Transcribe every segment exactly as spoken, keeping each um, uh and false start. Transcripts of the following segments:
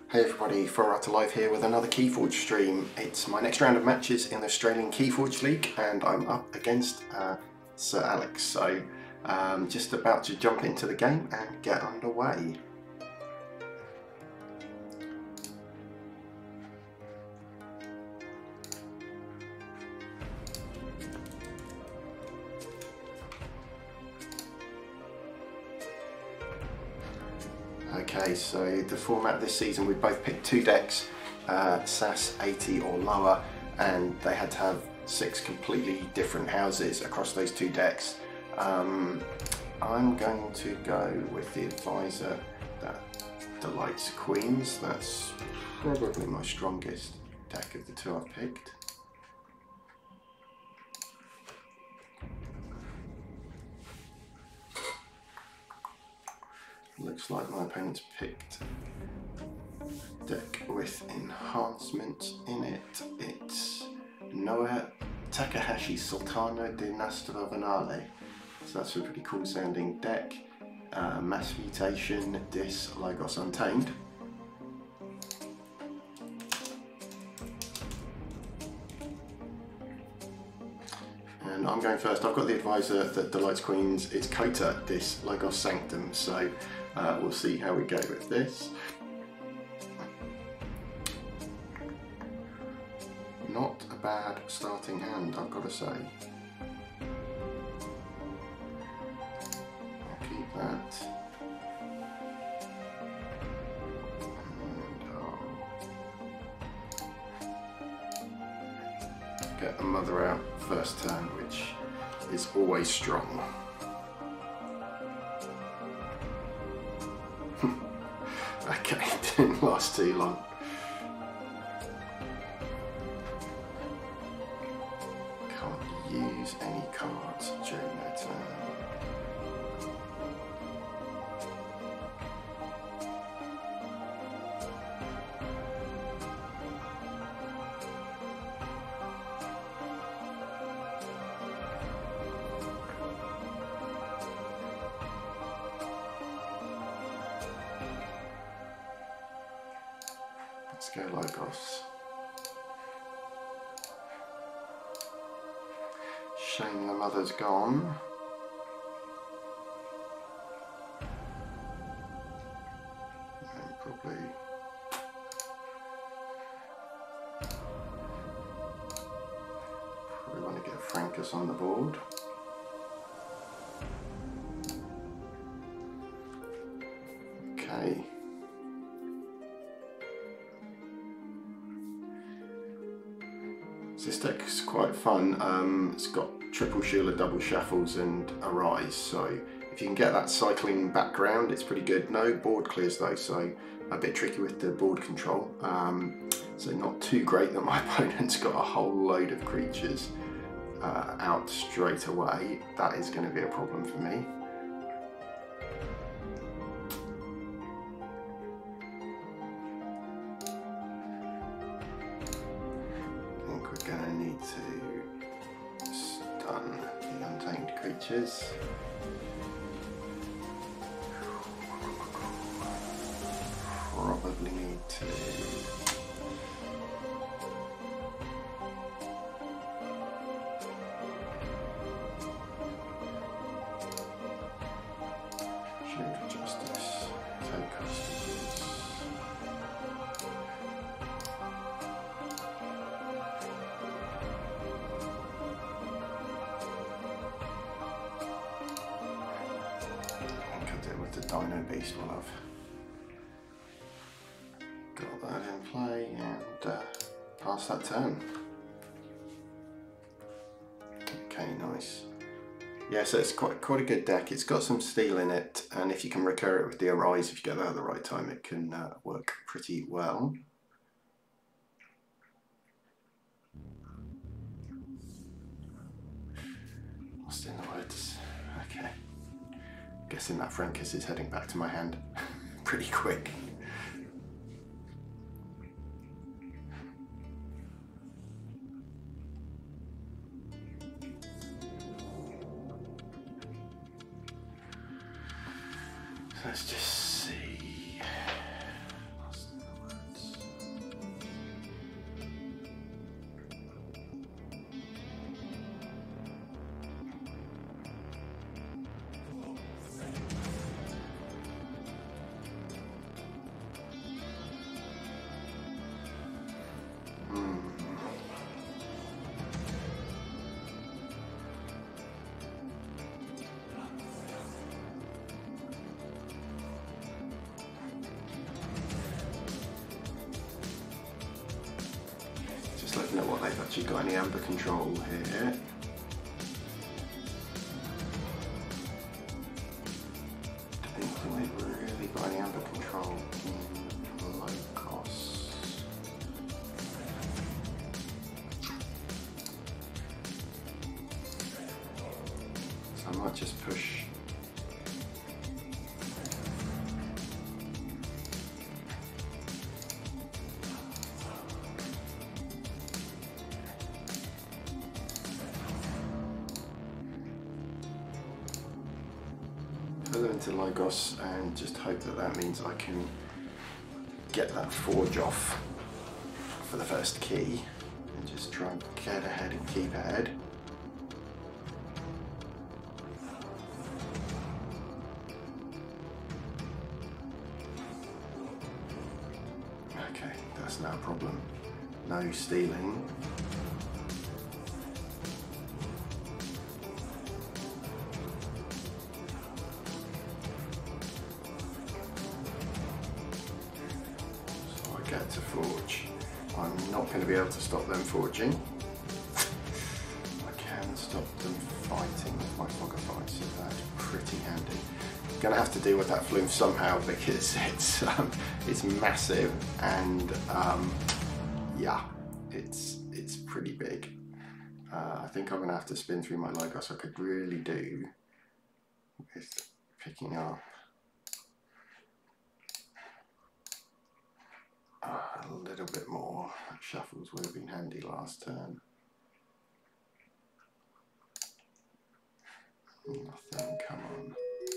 Hey everybody, Forata Live here with another Keyforge stream. It's my next round of matches in the Australian Keyforge League and I'm up against uh, Sir Alex, so um, just about to jump into the game and get underway. Okay, so the format this season, we've both picked two decks, uh, S A S eighty or lower, and they had to have six completely different houses across those two decks. Um, I'm going to go with the advisor that delights Queens. That's probably my strongest deck of the two I've picked. Looks like my opponent's picked a deck with enhancement in it. It's Noah Takahashi Sultano de Nastro Vanale. So that's a pretty cool sounding deck. Uh, Mass Mutation, Dis, Lagos Untamed. And I'm going first. I've got the advisor that delights Queens. It's COTA, Dis, Lagos Sanctum. So uh, we'll see how we go with this. Not a bad starting hand, I've got to say. I'll keep that. And I'll get a mother out first turn, which is always strong. Okay, didn't last too long. Can't use any cards during their turn. Let's go Lagos. Shame the mother's gone. And probably probably want to get Frankus on the board. Okay. This deck is quite fun. Um, it's got triple Sheila, double shuffles and a rise, so if you can get that cycling background it's pretty good. No board clears though, so a bit tricky with the board control. Um, so not too great that my opponent's got a whole load of creatures uh, out straight away. That is going to be a problem for me. Gonna need to stun the Untamed creatures. Probably need to Shield of Justice, take hostages. The Dino Beast will have got that in play and uh, pass that turn. Okay, nice. Yeah, so it's quite quite a good deck. It's got some steel in it, and if you can recur it with the Arise, if you get that at the right time, it can uh, work pretty well. Lost in the woods. Okay. Guessing that Frankus is heading back to my hand pretty quick. Let's just see. Lost in the woods. don't know what they've actually got any amber control here. Don't think they've really got any amber control in low cost. So I might just push. Them into Logos and just hope that that means I can get that forge off for the first key and just try and get ahead and keep ahead. Okay, that's not a problem. No stealing. Get to forge. I'm not going to be able to stop them forging. I can stop them fighting with my fogger fight, so that's pretty handy. I'm going to have to deal with that flume somehow because it's um, it's massive and um, yeah, it's it's pretty big. Uh, I think I'm going to have to spin through my Logos. I could really do with picking up a little bit more. Shuffles would have been handy last turn. Nothing, come on.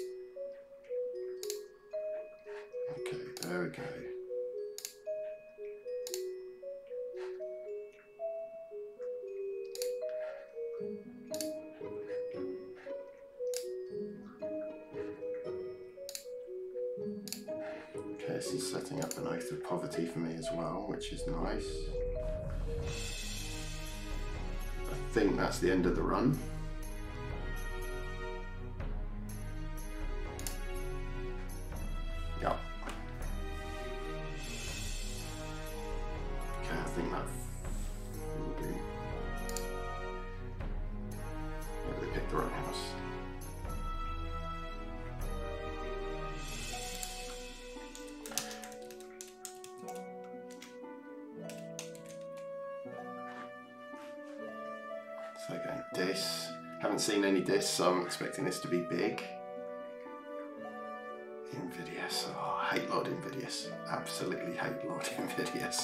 Okay, there we go. Okay, this is setting up an Oath of Poverty for me as well, which is nice. I think that's the end of the run. Yep. Okay, I think that will do. Maybe they picked the right house. So again, dis. Haven't seen any dis, so I'm expecting this to be big. Invidious. Oh, I hate Lord Invidious. Absolutely hate Lord Invidious.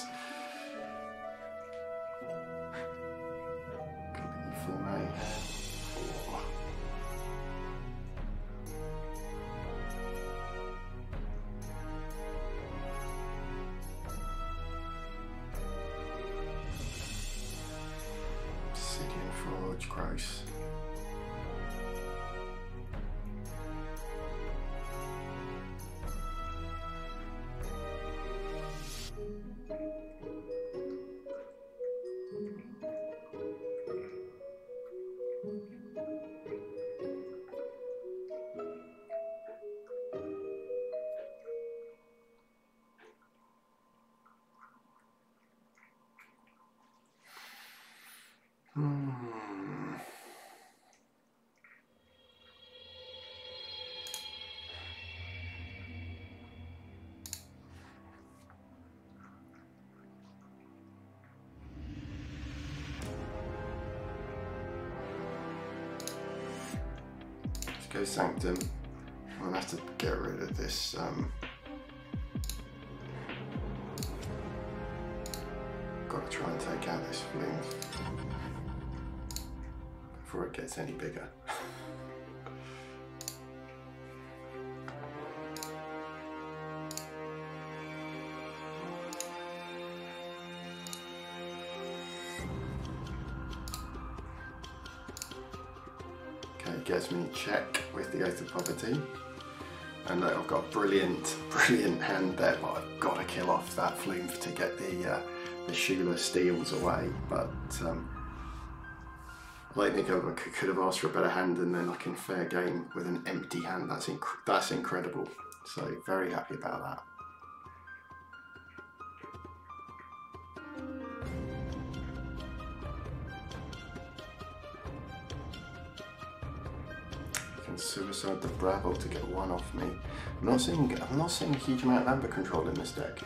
Gleeful, mate. Oh. Obsidian Forge, gross. Hmm. Let's go Sanctum. I'm gonna have to get rid of this. Um, got to try and take out this flume before it gets any bigger. Okay, gets me check with the Oath of Poverty. And I've got a brilliant, brilliant hand there, but I've got to kill off that flume to get the uh, the Shula steals away. But um, I don't think I could have asked for a better hand, and then like in fair game with an empty hand. That's inc that's incredible. So very happy about that. and Suicide the Bravo to get one off me. I'm not seeing I'm not seeing a huge amount of amber control in this deck.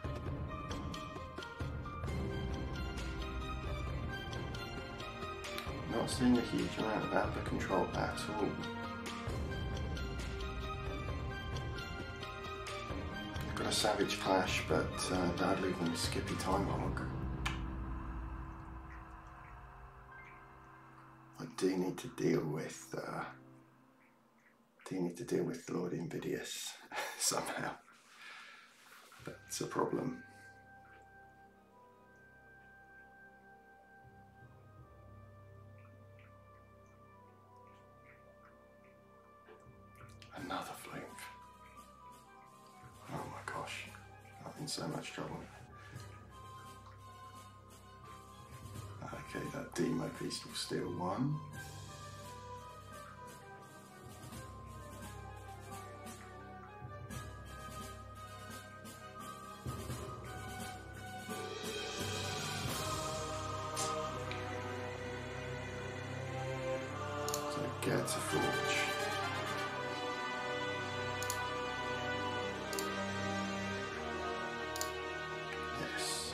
Not seeing a huge amount of amber control at all. I've got a Savage Clash, but uh, that'd leave me Skippy Time Hog. I do need to deal with uh, do need to deal with Lord Invidious somehow. That's a problem. Another Flume. Oh my gosh, I'm in so much trouble. Okay, that Demo piece will steal one. So get to Forge. Yes.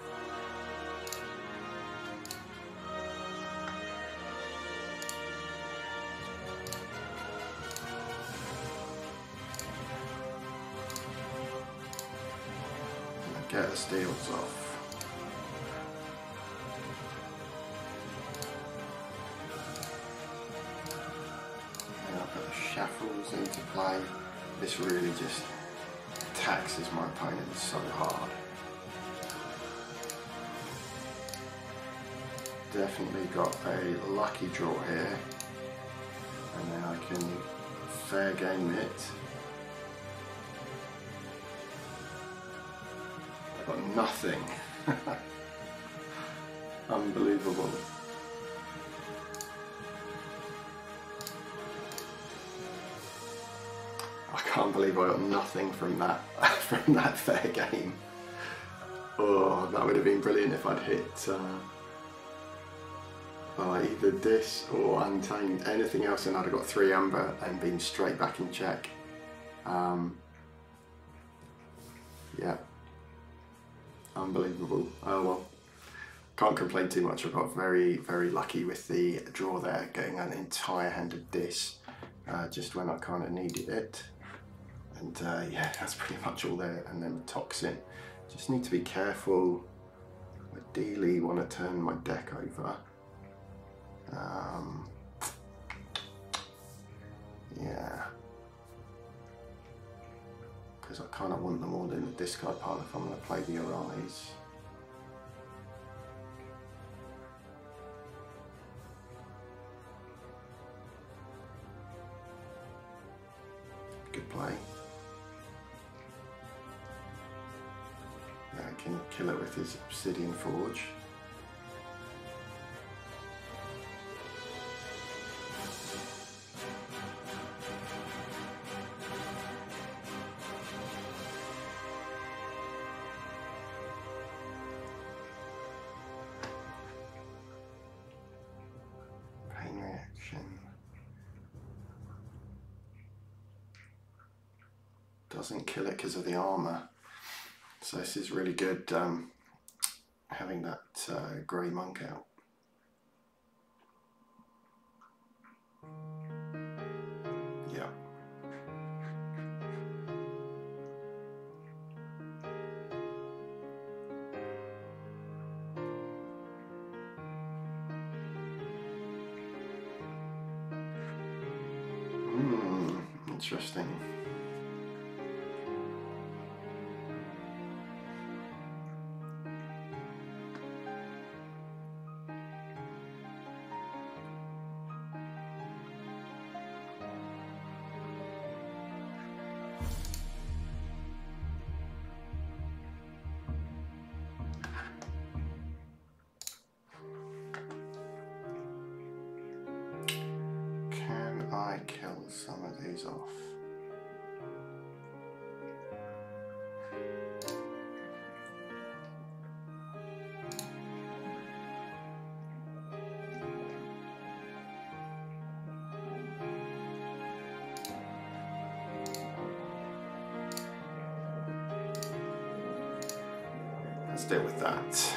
Get the steals off. And I'll put the Shackles into play. This really just taxes my opponent so hard. Definitely got a lucky draw here. And then I can fair game it. Got nothing. Unbelievable. I can't believe I got nothing from that from that fair game. Oh, that would have been brilliant if I'd hit uh, uh, either this or Untamed. Anything else, and I'd have got three amber and been straight back in check. Um, yeah. Unbelievable. Oh well, can't complain too much. I got very, very lucky with the draw there, getting an entire hand of this uh, just when I kind of needed it. And uh, yeah, that's pretty much all there. And then Toxin. Just need to be careful. Ideally, want to turn my deck over. Um, yeah. Because I kind of want them all in the discard pile if I'm going to play the Arise. Good play. Now I can kill it with his Obsidian Forge. Doesn't kill it because of the armor, so this is really good, um, having that uh, grey monk out. Yeah. Hmm, interesting. I kill some of these off. let's deal with that.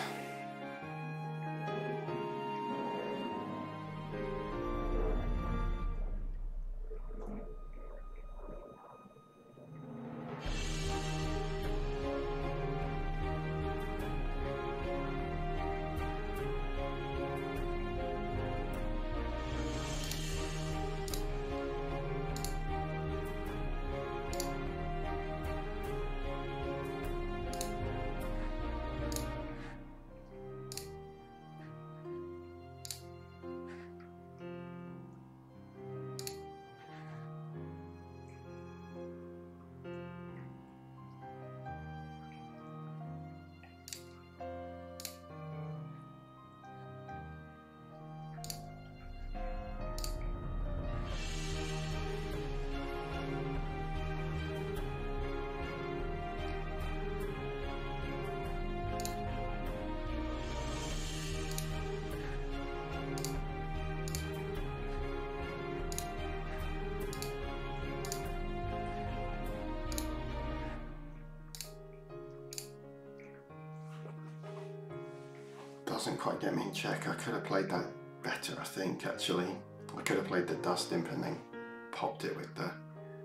Doesn't quite get me in check. I could have played that better, I think, actually. I could have played the Dust Imp and then popped it with the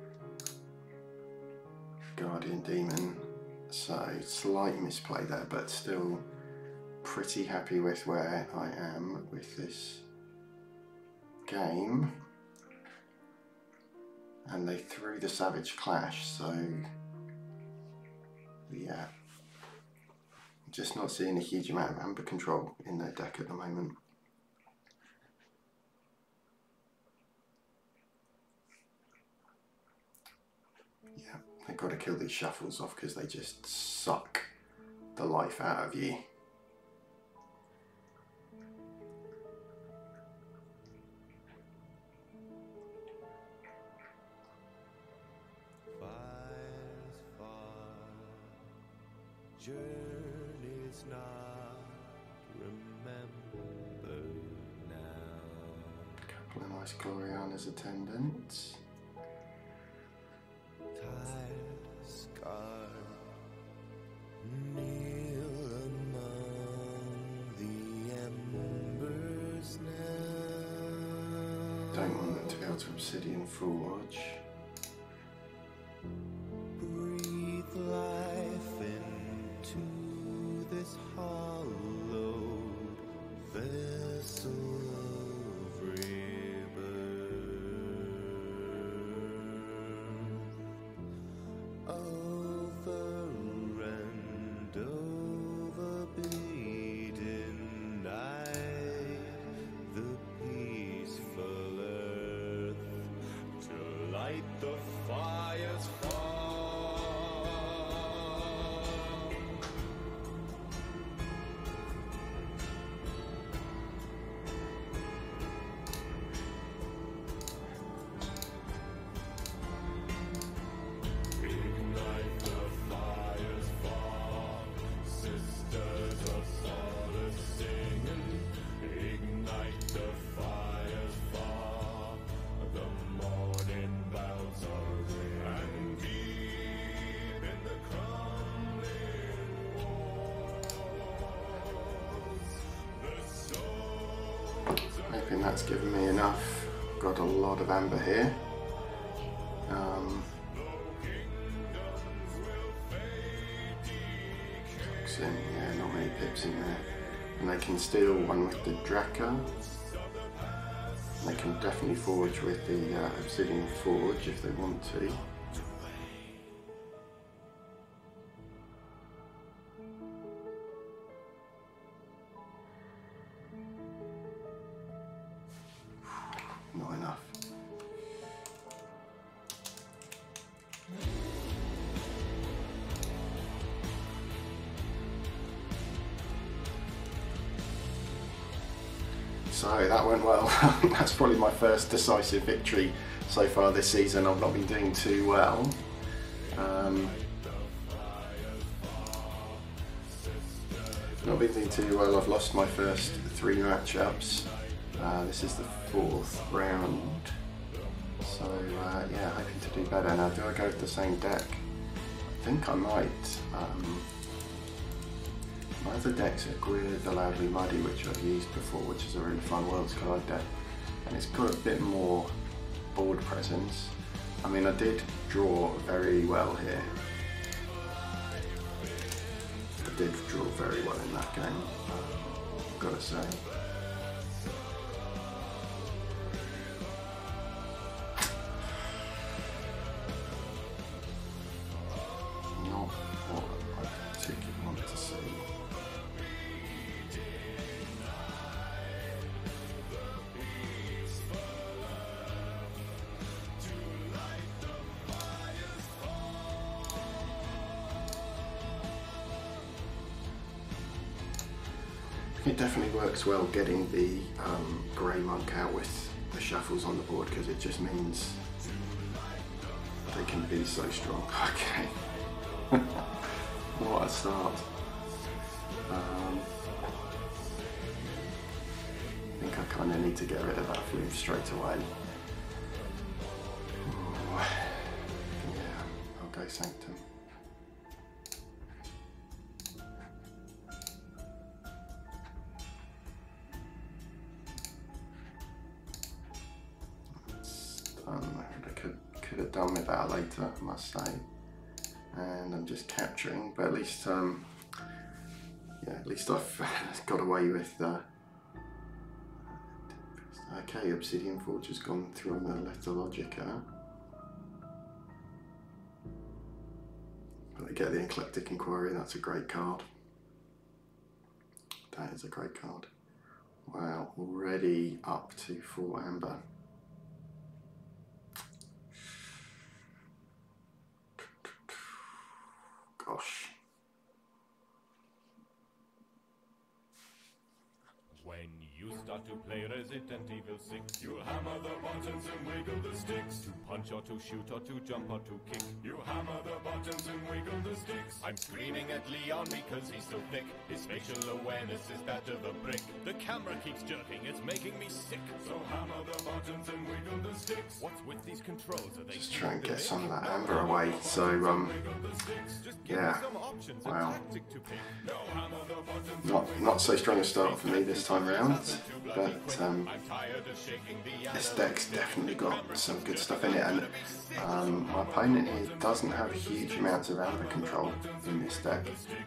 Guardian Demon. So, slight misplay there, but still pretty happy with where I am with this game. And they threw the Savage Clash, so yeah. Just not seeing a huge amount of Amber control in their deck at the moment. Yeah, they've got to kill these shuffles off because they just suck the life out of you. Journeys not remembered now. Couple of nice Gloriana's attendants. Tired, scarred, kneel among the embers now. Don't want them to be able to Obsidian Forge. Breathe life into this hollowed vessel of rebirth. Over and over beaten night, the peaceful earth, to light the fire's fall. Hoping that's given me enough. Got a lot of amber here. Um, in, yeah, not many pips in there. And they can steal one with the Draka. They can definitely forge with the uh, Obsidian Forge if they want to. Not enough. So that went well. That's probably my first decisive victory so far this season. I've not been doing too well. Um, not been doing too well. I've lost my first three matchups. Uh, this is the fourth round. So uh, yeah, hoping to do better. Now, do I go with the same deck? I think I might. Um, My other deck's Aguirre the Loudly Muddy, which I've used before, which is a really fun Worlds card deck, and it's got a bit more board presence. I mean, I did draw very well here. I did draw very well in that game, I've got to say. Not what I particularly wanted to see. It definitely works well getting the um, grey monk out with the shuffles on the board, because it just means they can be so strong. Okay, what a start. Um, I think I kind of need to get rid of that flume straight away. Ooh. Yeah, I'll go Sanctum. Um, I could, could have done with that later, I must say. And I'm just capturing, but at least, um, yeah, at least I've got away with. Uh, okay, Obsidian Forge has gone through on the Lethologica. But I get the Eclectic Inquiry. That's a great card. That is a great card. Wow, already up to four amber. Gosh. When you start to play Resident Evil six, you hammer the buttons and wiggle the sticks. To punch or to shoot or to jump or to kick. You hammer the buttons and wiggle the sticks. I'm screaming at Leon because he's so thick. His facial awareness is that of a brick. The camera keeps jerking, it's making me sick. So hammer the buttons and wiggle the sticks. What's with these controls? Are they just try and get some of that amber away. So, um, yeah, wow. Not, not so strong a start for me this time round, but um, this deck's definitely got some good stuff in it, and um, my opponent here doesn't have huge amounts of amber control in this deck.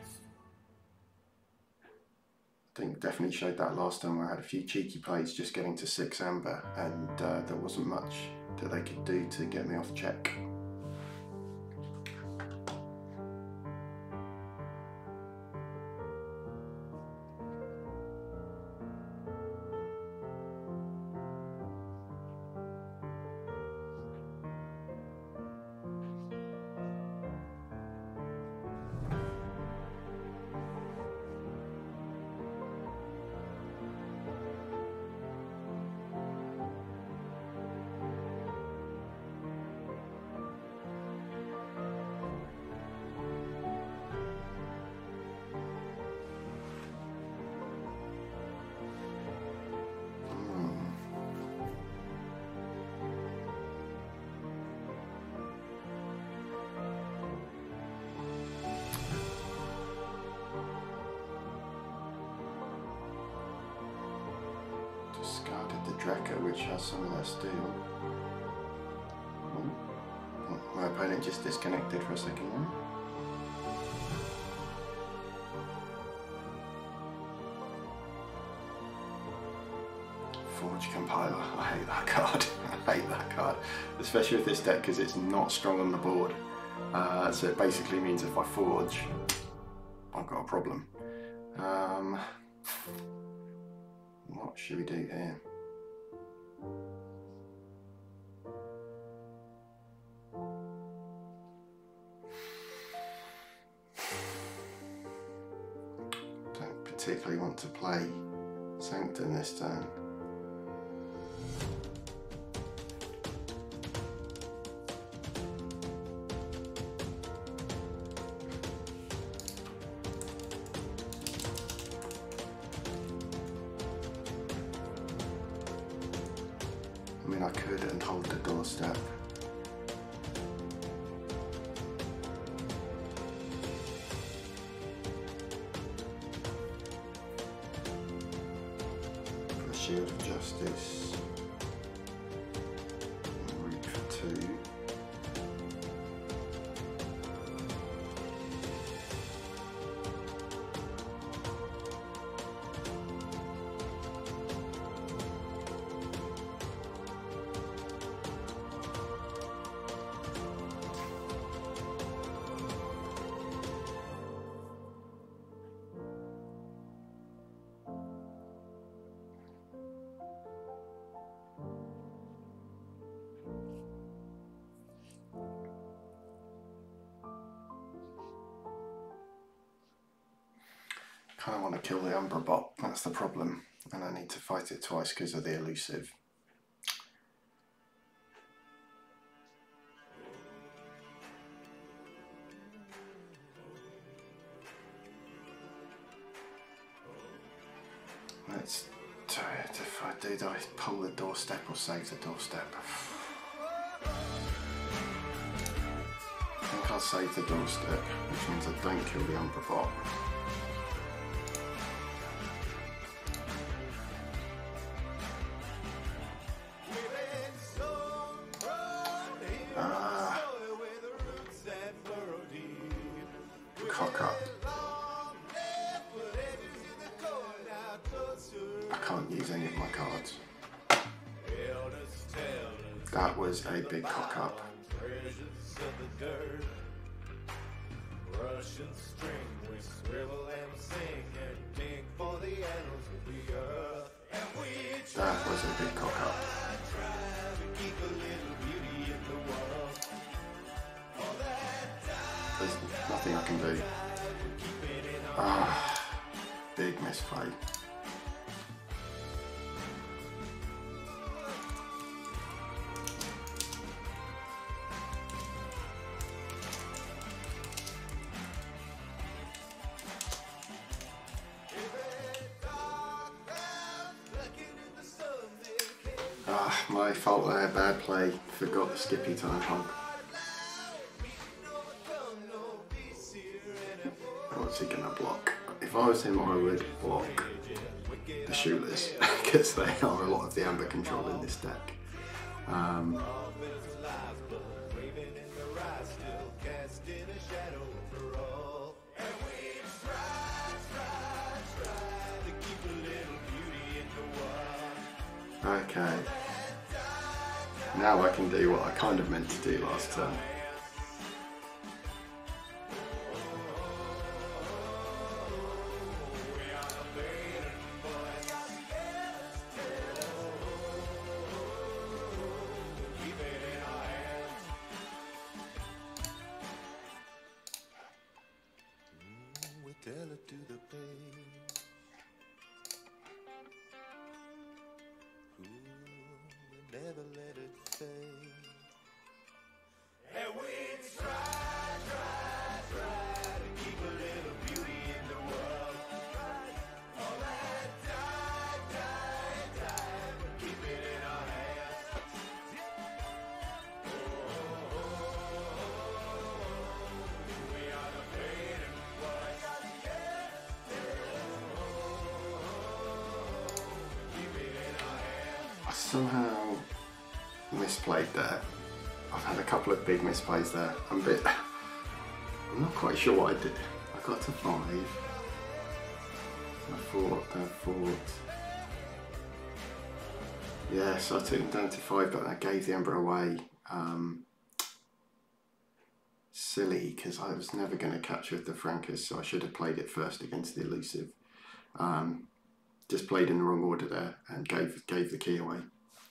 I think definitely showed that last time where I had a few cheeky plays just getting to six amber, and uh, there wasn't much that they could do to get me off check. Discarded the Draco, which has some of their steel. Oh, my opponent just disconnected for a second there. Forge Compiler. I hate that card. I hate that card. Especially with this deck because it's not strong on the board. Uh, so it basically means if I forge, I've got a problem. Um, what should we do here? Don't particularly want to play Sanctum this turn. I mean, I could and hold the doorstep. Shield of Justice. Root for two. I kind of want to kill the Umbra bot, that's the problem, and I need to fight it twice because of the elusive. Let's do it. If I do, do I pull the doorstep or save the doorstep? I think I'll save the doorstep, which means I don't kill the Umbra bot. Cock up. I can't use any of my cards. That was a big cock up. That was a big cock up. There's nothing I can do. Ah, big misplay. Ah, my fault there, bad play. Forgot the Skippy time hog. What's he gonna block? If I was him, I would block the shooters because they are a lot of the amber control in this deck. Um, okay, now I can do what I kind of meant to do last turn. Tell it to the pain. Ooh, we never let it fade. And we try, try, try to keep a little beauty in the world. All that die, die, die, but keep it in our hands. Oh, oh, oh, oh, we are the fading boys. I somehow misplayed there. I've had a couple of big misplays there. I'm a bit, I'm not quite sure what I did. I got to five. I thought, I thought. Yeah, so I took him down to five, but I gave the Ember away. Um, silly, because I was never going to catch with the Frankers, so I should have played it first against the elusive. Um, just played in the wrong order there and gave gave the key away.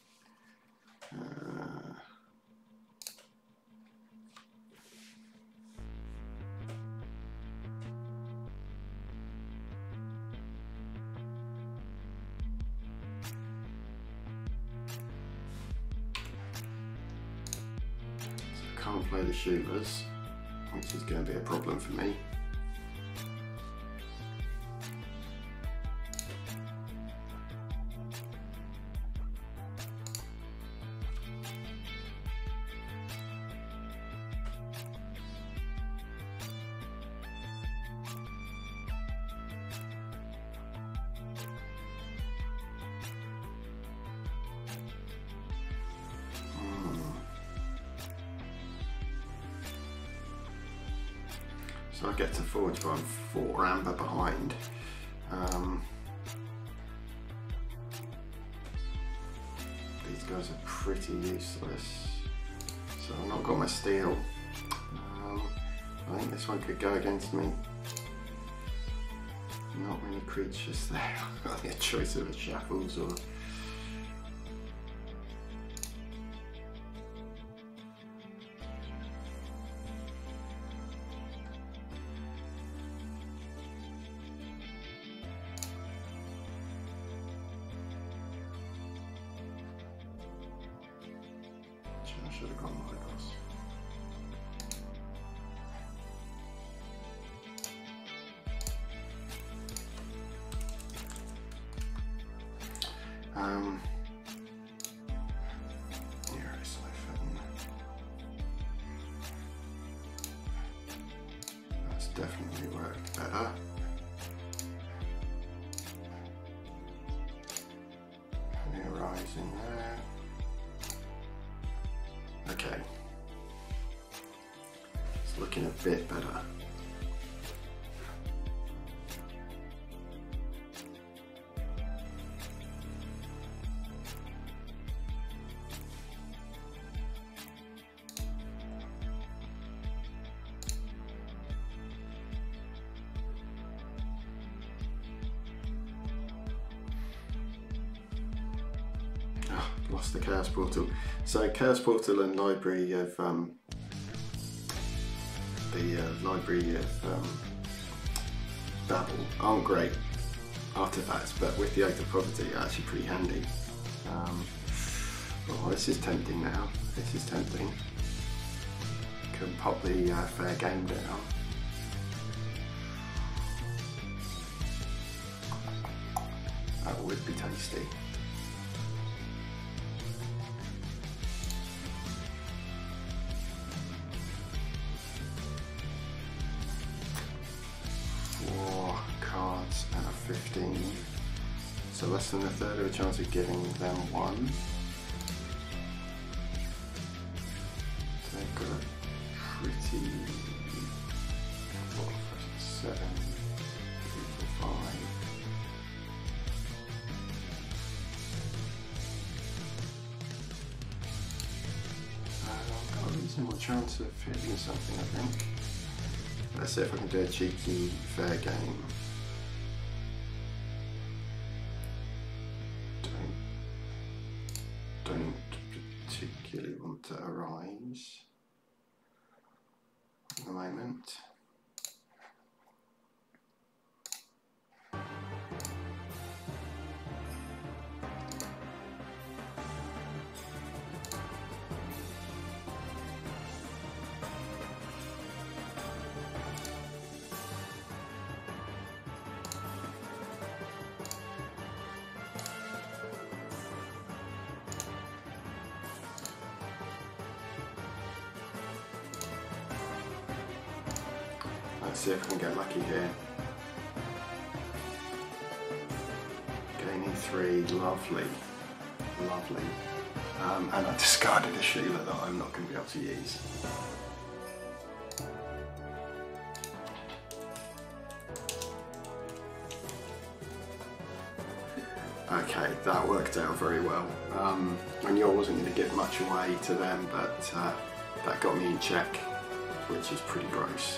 Uh, so I can't play the shooters, which is going to be a problem for me. So I get to Forge, but I'm four amber behind. Um, these guys are pretty useless. So I've not got my steel. Um, I think this one could go against me. Not many creatures there. I think a choice of a shackles or I should have gone like this. Um, here is siphon. That's definitely worked better. New rising there. Okay, it's looking a bit better. Lost the Chaos Portal. So Chaos Portal and Library of um, the uh, Library of um, Babel aren't great artifacts, but with the Oath of Poverty are actually pretty handy. Um, oh, this is tempting now. This is tempting. Can pop the uh, fair game down. That would be tasty. fifteen, so less than a third of a chance of giving them one. So they've got a pretty four, seven, three, four, five. Uh, I've got a reasonable chance of hitting something, I think. Let's see if I can do a cheeky fair game. Don't particularly want to arise at the moment. Let's see if I can get lucky here. Gaining three, lovely, lovely. Um, and I discarded a Sheila that I'm not going to be able to use. Okay, that worked out very well. Um, I knew I wasn't going to give much away to them, but uh, that got me in check, which is pretty gross.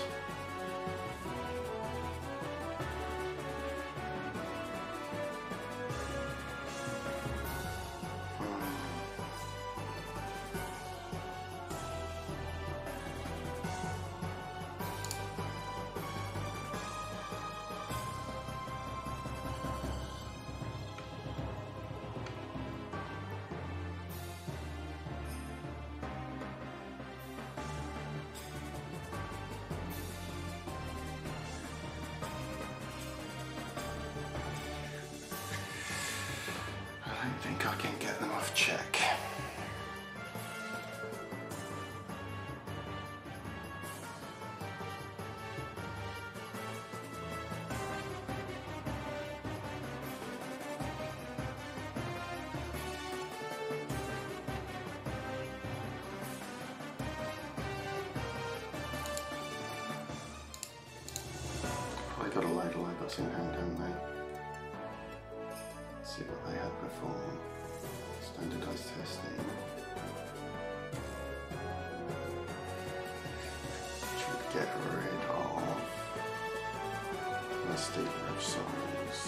I don't think I can get them off check. records in hand, haven't they? Let's see what they had before. Standardized testing. Should get rid of my Stealer of Souls.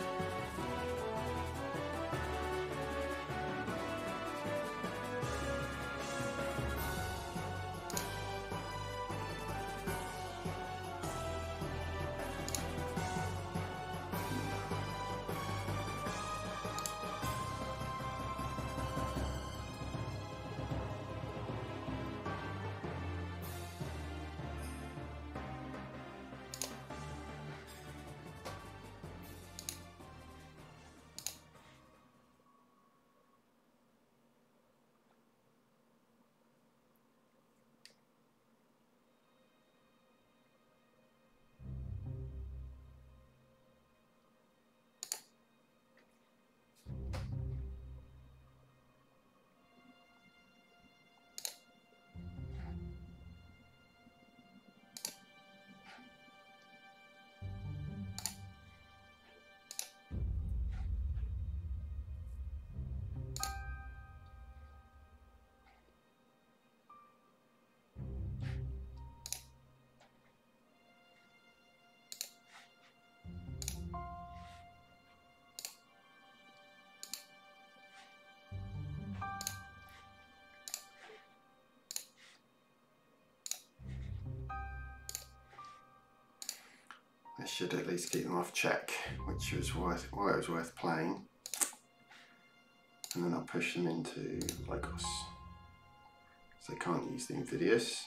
I should at least keep them off check, which was worth, why it was worth playing. And then I'll push them into Logos. So they can't use the Invidious.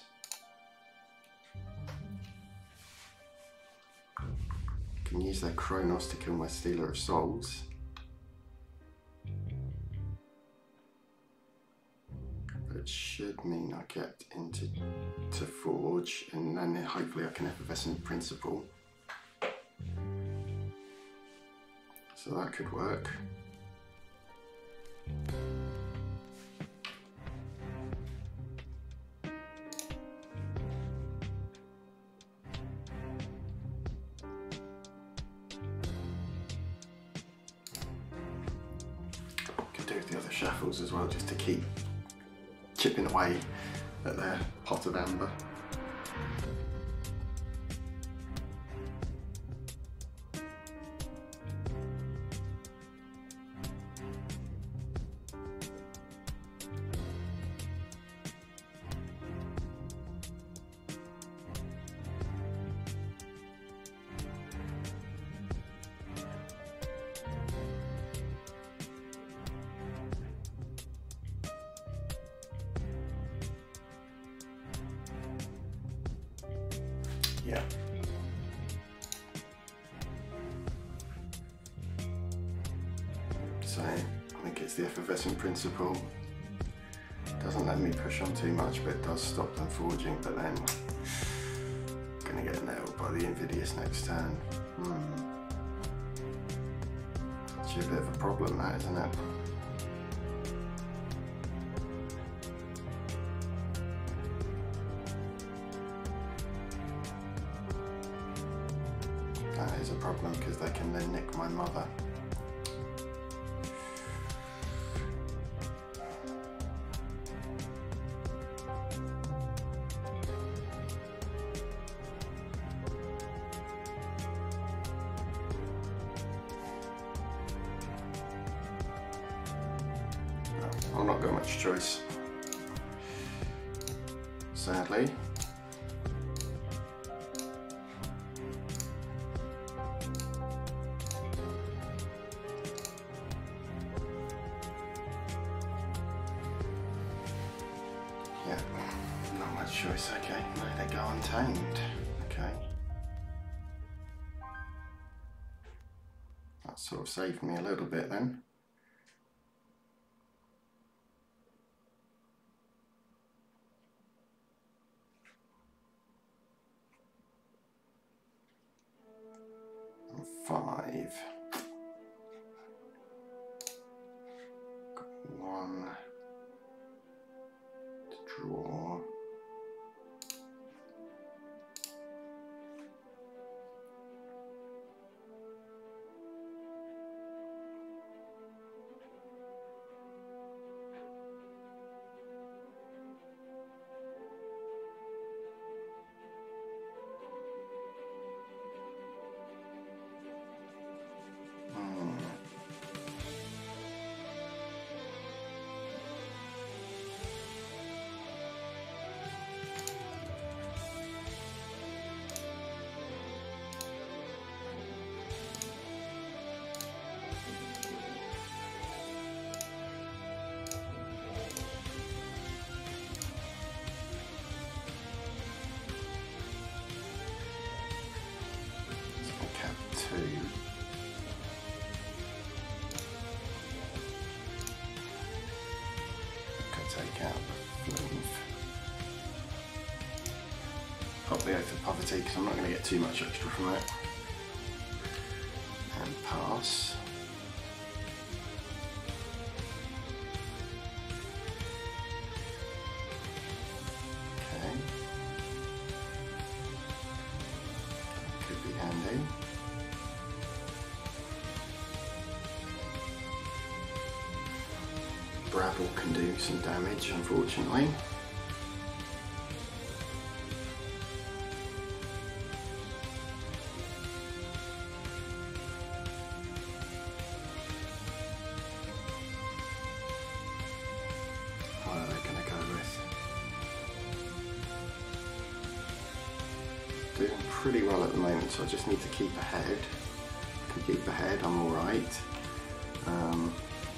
Can use their Chronos to kill my Stealer of Souls. But it should mean I get into to Forge, and then hopefully I can Effervescent Principle. So that could work. Could do with the other shuffles as well, just to keep chipping away at their pot of amber. Yeah. So I think it's the Effervescent Principle. Doesn't let me push on too much, but it does stop them forging. But then I'm gonna get nailed by the Invidious next turn. Hmm. It's a bit of a problem, that, isn't it? That is a problem because they can then nick my mother. I've not got much choice, sadly. Yeah, not much choice. Okay, no, they go Untamed. Okay. That sort of saved me a little bit then. Five. Got one to draw. eighty because I'm not going to get too much extra from it. And pass. Okay. Could be handy. Brabble can do some damage, unfortunately. What are they going to go with? Doing pretty well at the moment, so I just need to keep ahead. I can keep ahead, I'm alright. Um,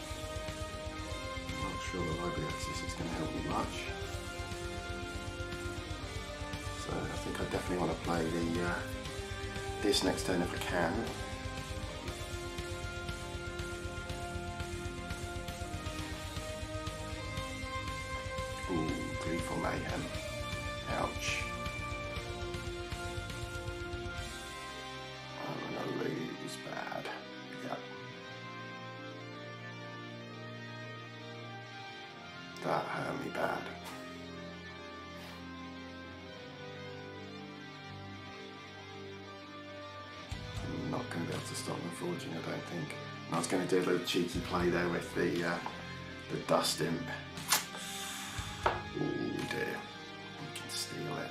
Sure, the library access is going to help me much. So I think I definitely want to play the uh, this next turn if I can. Ooh, Gleeful Mayhem. Ouch. I'm going to lose bad. Yep. That hurt me bad. I'm not going to be able to stop them forging, I don't think. And I was going to do a little cheeky play there with the uh, the Dust Imp. Oh dear, we can steal it.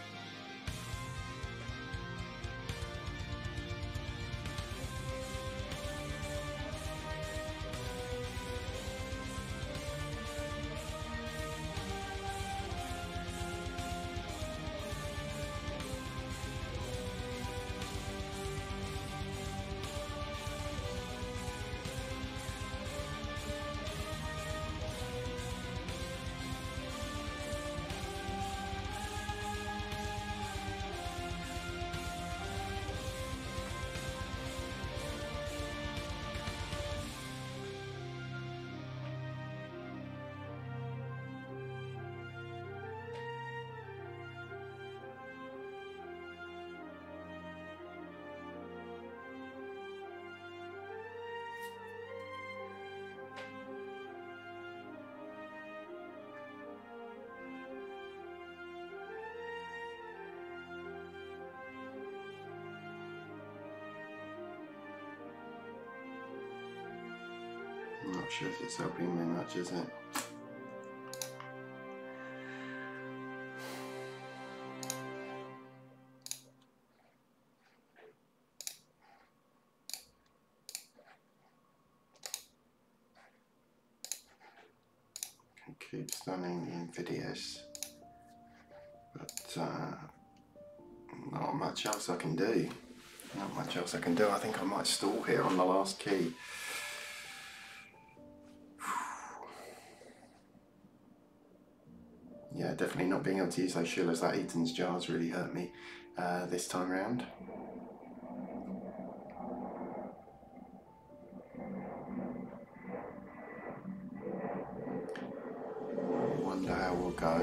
I'm not sure if it's helping me much, is it? Can keep stunning the Invidious, but uh, not much else I can do. Not much else I can do. I think I might stall here on the last key. Yeah, definitely not being able to use those shillers. That Eaton's Jars really hurt me uh, this time round. I wonder how we'll go.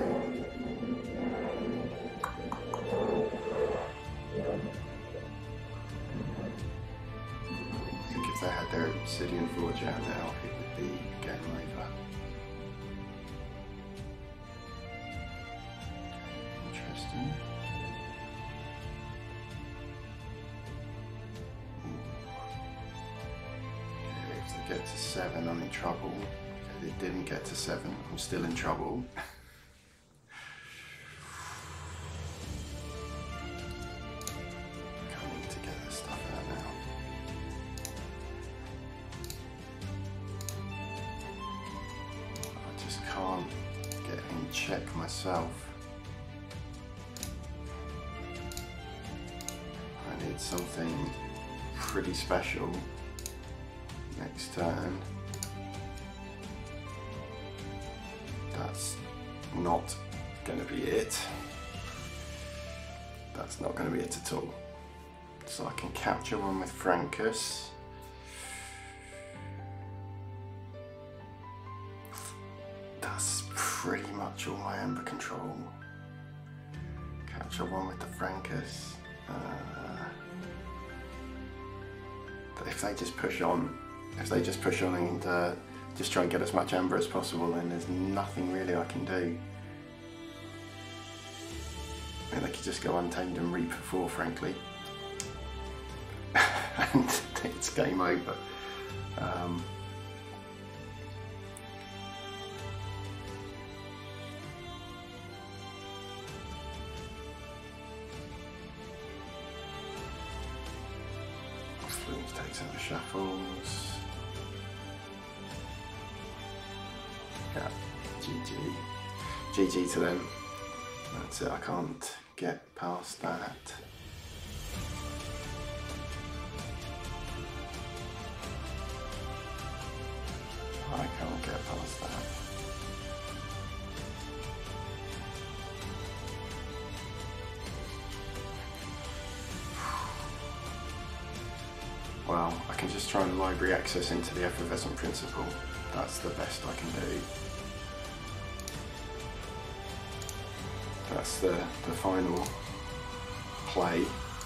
I think if they had their Obsidian Forge out now, it would be game over. Interesting. Okay, if they get to seven, I'm in trouble. Okay, they didn't get to seven, I'm still in trouble. Coming to get this stuff out now. I just can't get in check myself. I need something pretty special next turn. That's not going to be it. That's not going to be it at all. So I can capture one with Frankus. That's pretty much all my Ember control. Natural one with the Francus. Uh, but if they just push on, if they just push on and uh, just try and get as much amber as possible, then there's nothing really I can do. I mean, they could just go Untamed and reap for four, frankly. And it's game over. Um, Flumes takes over shuffles. Yeah, G G. G G to them. That's it, I can't get past that. I can't get past that. Well, I can just try and library access into the effervescent principle. That's the best I can do. That's the, the final play.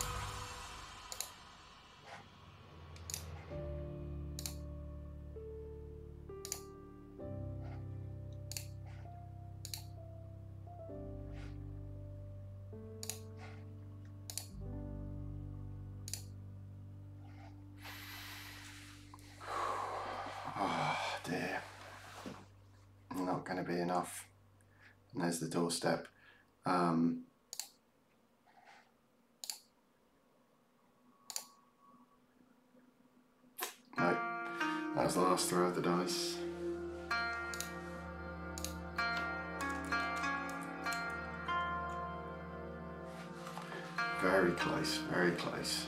Oh dear, not going to be enough. And there's the doorstep. Um, no, that was the last throw of the dice. Very close, very close.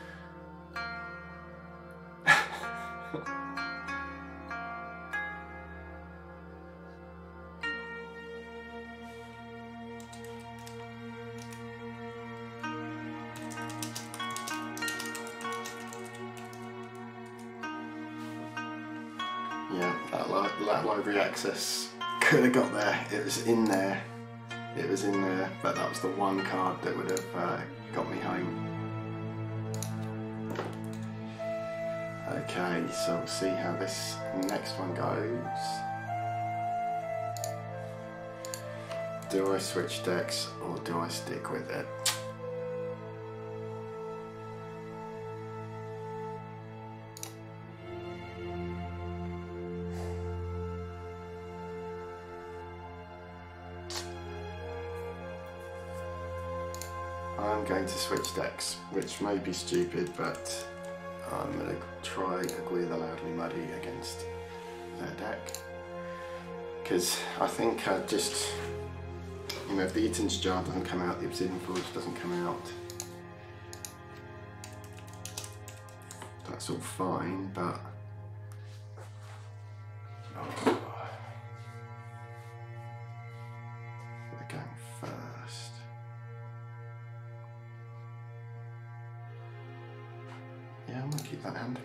Yeah, that, li that library access could have got there. It was in there. It was in there, but that was the one card that would have uh, got me home. Okay, so we'll see how this next one goes. Do I switch decks or do I stick with it? I'm going to switch decks, which may be stupid, but I'm going to try Aguirre the Loudly Muddy against their deck. Because I think I just, you know, if the Eaton's Jar doesn't come out, the Obsidian Forge doesn't come out, that's all fine, but oh, we're going first. Yeah, I'm going to keep that hand.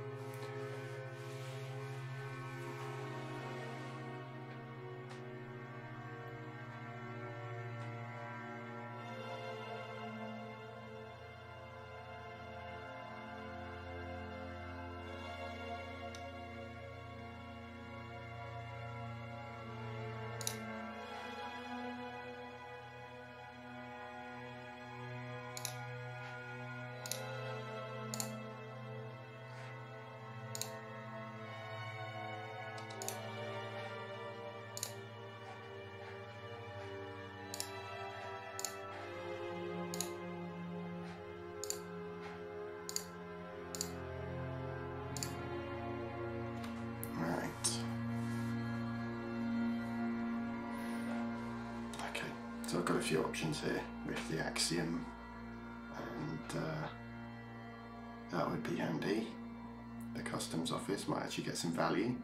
So I've got a few options here with the Axiom, and uh, that would be handy. The customs office might actually get some value.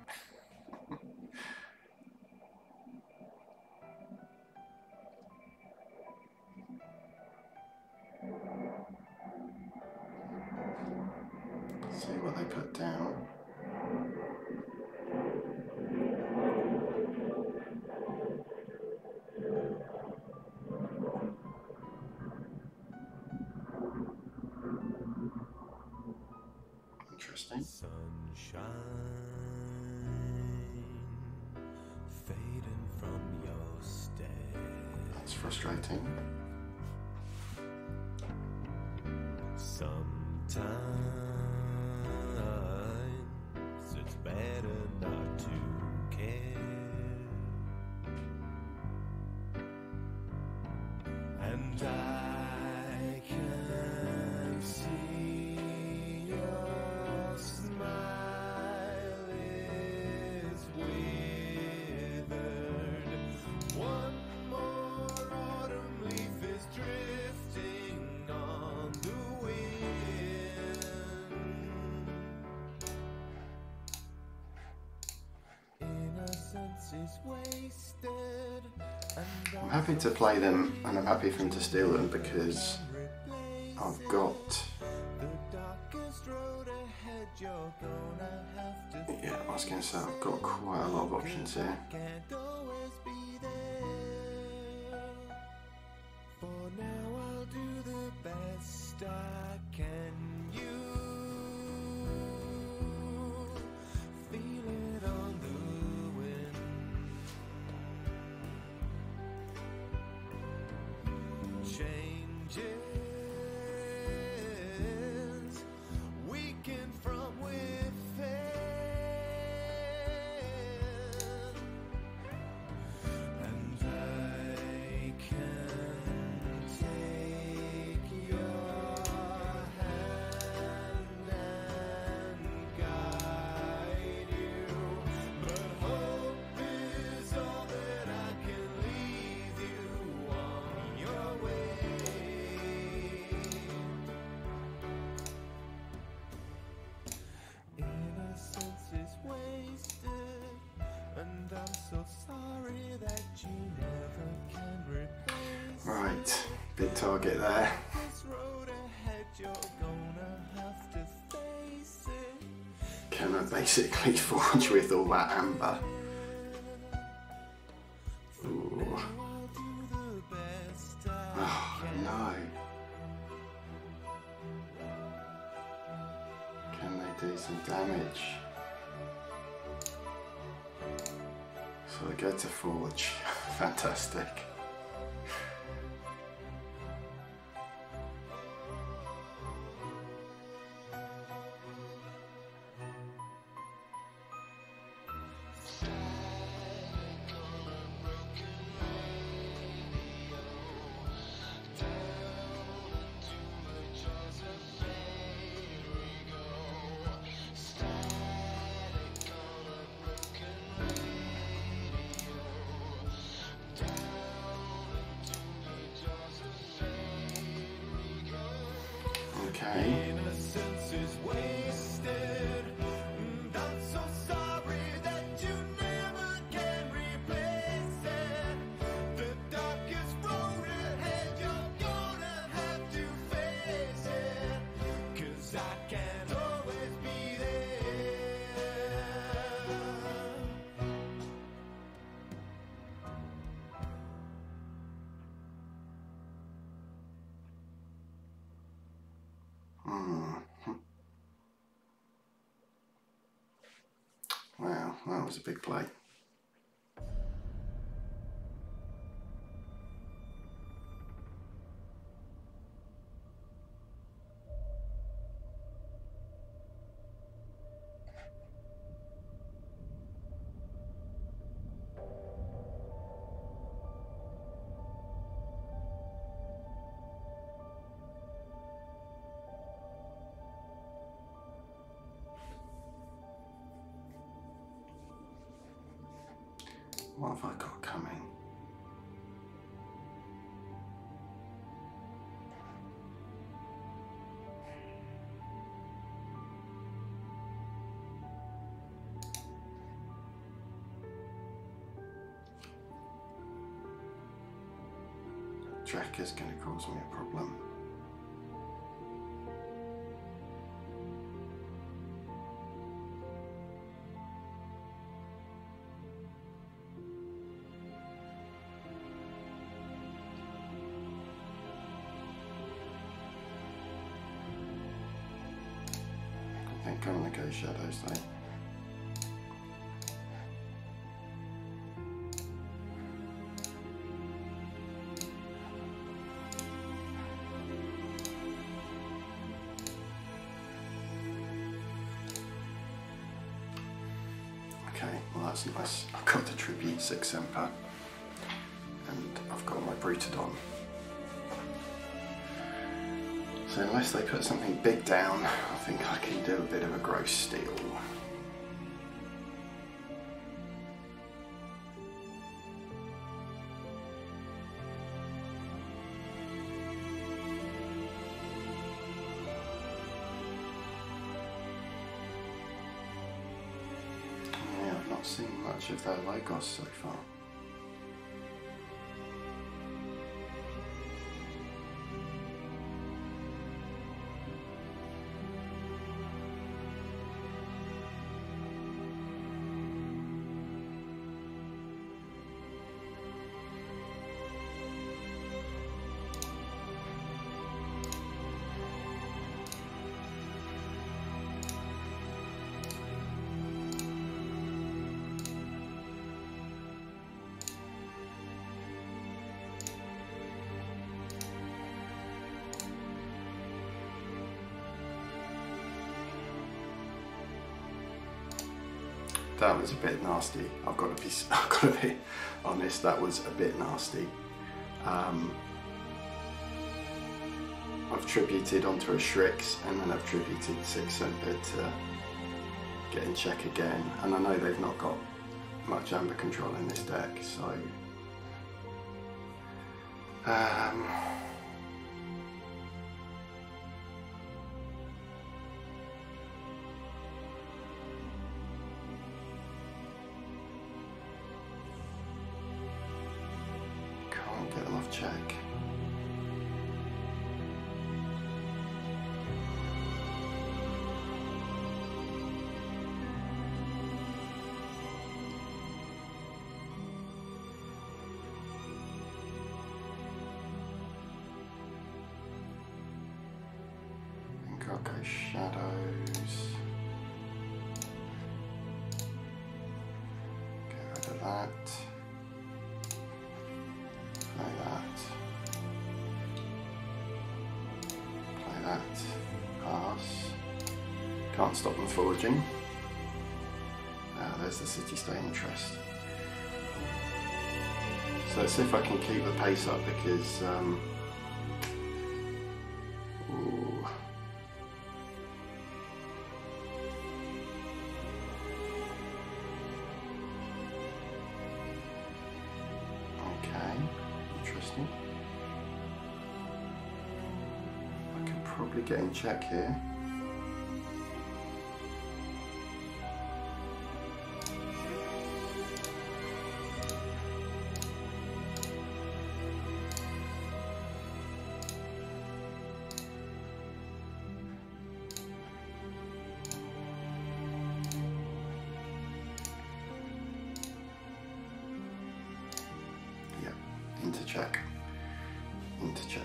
See what they put down. interesting. Sunshine fading from your stare. That's frustrating. Sometimes it's better not to care. And I can see your smile is withered. One more autumn leaf is drifting on the wind. Innocence is wasted. I'm happy to play them and I'm happy for him to steal them because I've got, yeah, I was going to say I've got quite a lot of options here. For now I'll do the best I can. You feel it on the wind. Changes weaken from within, and I can take your hand and guide you, but hope is all that I can leave you on your way. Innocence is wasted, and I'm so sorry that you never can replace. Right, big target there. This road ahead, you're gonna have to face it. Can I basically forge with all that amber? Ooh. I'll do the best I Oh no. Can they do some damage? So I go to forge. Fantastic. Okay. Innocence is wasted, and I'm so sorry that you never can replace it. The darkest road ahead, you're gonna have to face it, 'cause I can't always be there. Hmm. Wow, that was a big play. What have I got coming? Tracker's going to cause me a problem. Ain't gonna go shadows though. Okay, well that's nice. I've got the tribute six Emperor and I've got my Brutodon. So unless they put something big down, I think I can do a bit of a gross steal. Yeah, I've not seen much of their logos so far. That was a bit nasty. I've got to be, I've got to be honest. That was a bit nasty. Um, I've tributed onto a Shrix, and then I've tributed six Emperor to get in check again. And I know they've not got much amber control in this deck, so um, get them off check. I think I'll go shadows. Get rid of that. Play that. Play that. Pass. Can't stop them forging. Ah, there's the city-state interest. So let's see if I can keep the pace up because um, ooh. Okay. Interesting. I could probably get in check here. Yeah, into check. Into check.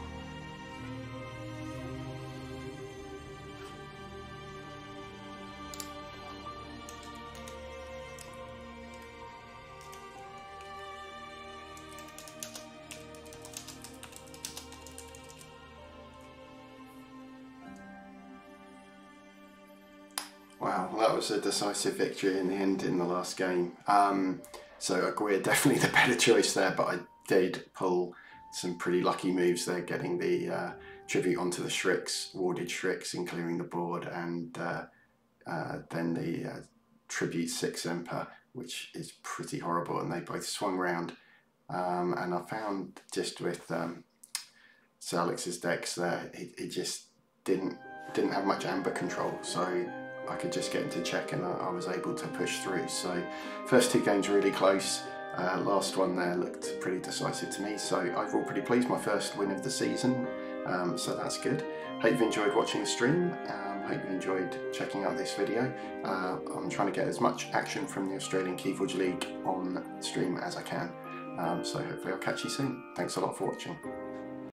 Wow, that was a decisive victory in the end in the last game. Um, so Aguirre definitely the better choice there, but I did pull some pretty lucky moves there, getting the uh, tribute onto the Shrix, warded Shrix and clearing the board, and uh, uh, then the uh, tribute six Emperor, which is pretty horrible, and they both swung round. Um, and I found just with um, Sir Alex's decks there, it, it just didn't didn't have much amber control, so I could just get into check and I, I was able to push through. So first two games really close. Uh, last one there looked pretty decisive to me, so overall pretty pleased. My first win of the season, um, so that's good. Hope you've enjoyed watching the stream. Um, hope you enjoyed checking out this video. Uh, I'm trying to get as much action from the Australian Keyforge League on stream as I can. Um, so hopefully I'll catch you soon. Thanks a lot for watching.